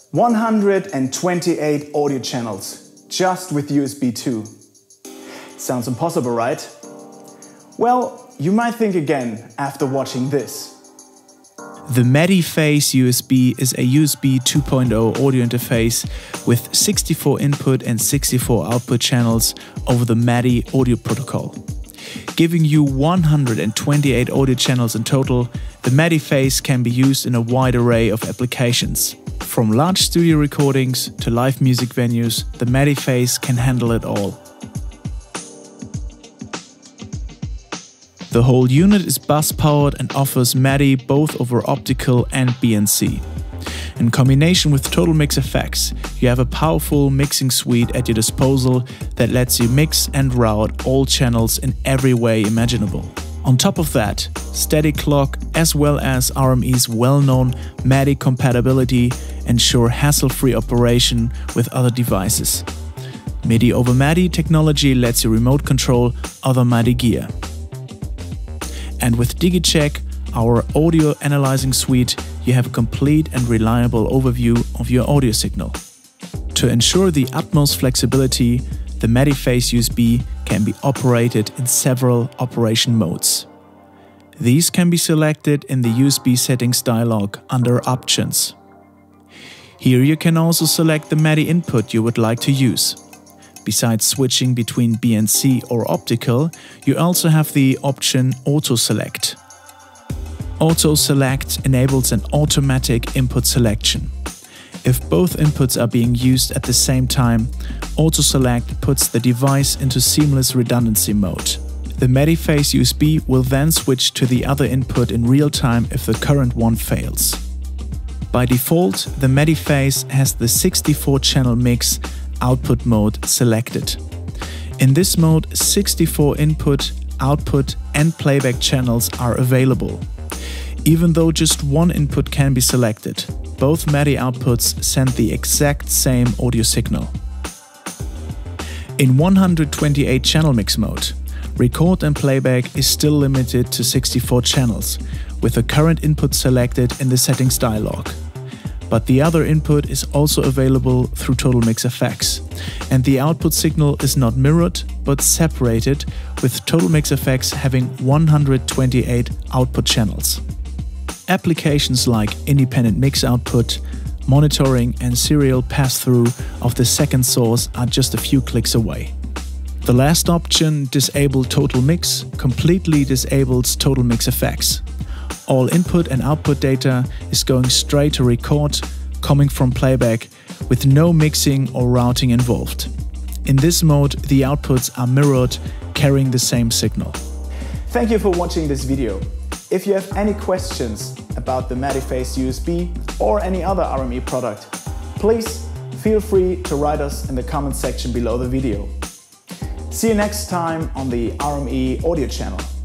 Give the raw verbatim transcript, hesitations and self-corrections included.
one hundred twenty-eight audio channels, just with U S B two. Sounds impossible, right? Well, you might think again after watching this. The MADIface U S B is a U S B two point oh audio interface with sixty-four input and sixty-four output channels over the MADI audio protocol. Giving you one hundred twenty-eight audio channels in total, the MADIface can be used in a wide array of applications. From large studio recordings to live music venues, the MADIface can handle it all. The whole unit is bus-powered and offers MADI both over optical and B N C. In combination with TotalMix F X, you have a powerful mixing suite at your disposal that lets you mix and route all channels in every way imaginable. On top of that, steady clock as well as R M E's well-known MADI compatibility ensure hassle-free operation with other devices. MIDI over MADI technology lets you remote control other MADI gear. And with DigiCheck, our audio analyzing suite, you have a complete and reliable overview of your audio signal. To ensure the utmost flexibility, the MADIface U S B can be operated in several operation modes. These can be selected in the U S B settings dialog under Options. Here you can also select the MADI input you would like to use. Besides switching between B N C or optical, you also have the option Auto Select. Auto Select enables an automatic input selection. If both inputs are being used at the same time, Auto Select puts the device into seamless redundancy mode. The MADIface U S B will then switch to the other input in real time if the current one fails. By default, the MADIface has the sixty-four channel mix output mode selected. In this mode, sixty-four input, output and playback channels are available. Even though just one input can be selected, both MADI outputs send the exact same audio signal. In one hundred twenty-eight channel mix mode, record and playback is still limited to sixty-four channels, with the current input selected in the settings dialog. But the other input is also available through TotalMix F X, and the output signal is not mirrored but separated, with TotalMix F X having one hundred twenty-eight output channels. Applications like independent mix output, monitoring and serial pass-through of the second source are just a few clicks away. The last option, Disable Total Mix, completely disables TotalMix F X. All input and output data is going straight to record, coming from playback, with no mixing or routing involved. In this mode, the outputs are mirrored, carrying the same signal. Thank you for watching this video. If you have any questions about the MADIface U S B or any other R M E product, please feel free to write us in the comment section below the video. See you next time on the R M E Audio channel.